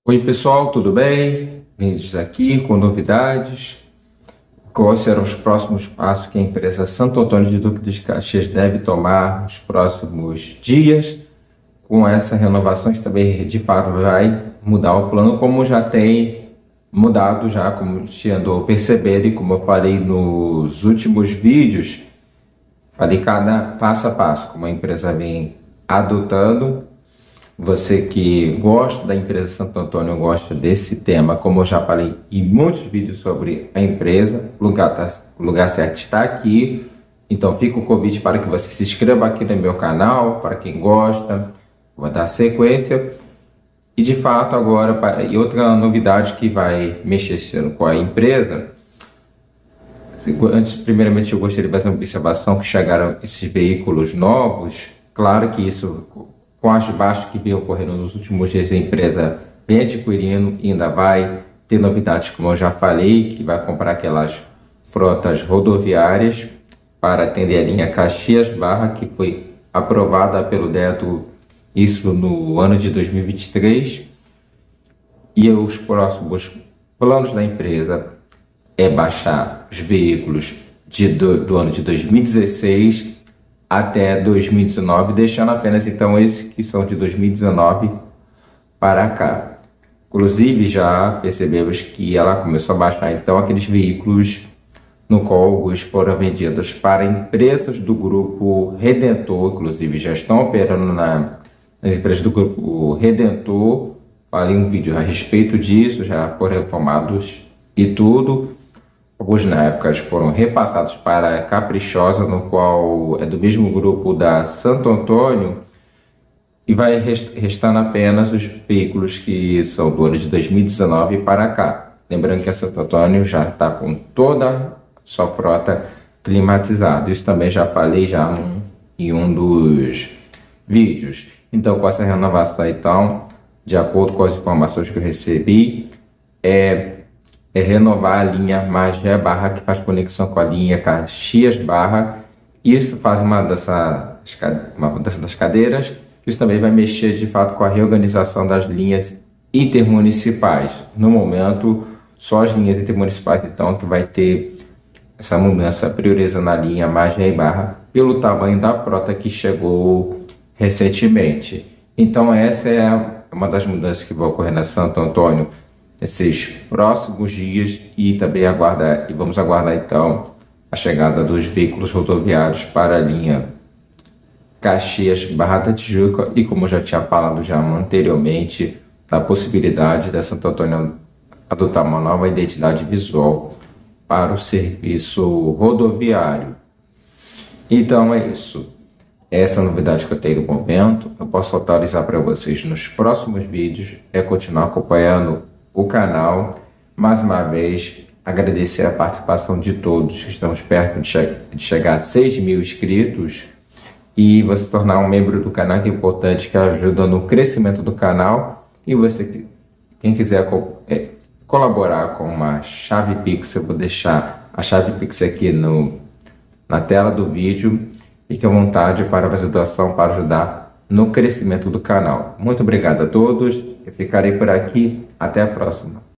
Oi pessoal, tudo bem? Vídeos aqui com novidades. Quais serão os próximos passos que a empresa Santo Antônio de Duque de Caxias deve tomar nos próximos dias? Com essa renovação, isso também de fato vai mudar o plano, como já tem mudado, já como te andou percebendo e como eu falei nos últimos vídeos, falei cada passo a passo, como a empresa vem adotando. Você que gosta da empresa Santo Antônio, gosta desse tema, como eu já falei em muitos vídeos sobre a empresa, o lugar certo está aqui. Então fica o convite para que você se inscreva aqui no meu canal, para quem gosta, vou dar sequência. E de fato agora, e outra novidade que vai mexer com a empresa, antes primeiramente eu gostaria de fazer uma observação que chegaram esses veículos novos. Claro que isso, com as baixas que vem ocorrendo nos últimos dias, a empresa vem adquirindo e ainda vai ter novidades, como eu já falei, que vai comprar aquelas frotas rodoviárias para atender a linha Caxias-Barra, que foi aprovada pelo Decreto, isso no ano de 2023. E os próximos planos da empresa é baixar os veículos do ano de 2016 até 2019, deixando apenas então esses que são de 2019 para cá. Inclusive já percebemos que ela começou a baixar então aqueles veículos no qual alguns foram vendidos para empresas do grupo Redentor, inclusive já estão operando nas empresas do grupo Redentor. Falei um vídeo a respeito disso, já foram reformados e tudo. Alguns na época foram repassados para a Caprichosa, no qual é do mesmo grupo da Santo Antônio, e vai restando apenas os veículos que são do ano de 2019 para cá. Lembrando que a Santo Antônio já está com toda a sua frota climatizada. Isso também já falei em um dos vídeos. Então, com essa renovação, então, de acordo com as informações que eu recebi, é renovar a linha Magé-Barra, que faz conexão com a linha Caxias-Barra. Isso faz uma mudança das cadeiras. Isso também vai mexer de fato com a reorganização das linhas intermunicipais. No momento, só as linhas intermunicipais então que vai ter essa mudança, priorizando a linha Magé-Barra pelo tamanho da frota que chegou recentemente. Então essa é uma das mudanças que vai ocorrer na Santo Antônio nesses próximos dias, e também vamos aguardar então a chegada dos veículos rodoviários para a linha Caxias-Barra da Tijuca, e como eu já tinha falado já anteriormente, a possibilidade da Santo Antônio adotar uma nova identidade visual para o serviço rodoviário. Então é isso. Essa novidade que eu tenho no momento. Eu posso atualizar para vocês nos próximos vídeos, é continuar acompanhando o canal. Mais uma vez, agradecer a participação de todos, que estamos perto de chegar a 6.000 inscritos, e você se tornar um membro do canal, que é importante, que ajuda no crescimento do canal. E você, quem quiser colaborar com uma chave Pix, eu vou deixar a chave Pix aqui na tela do vídeo. Fique à vontade para fazer doação para ajudar no crescimento do canal. Muito obrigado a todos. Eu ficarei por aqui. Até a próxima.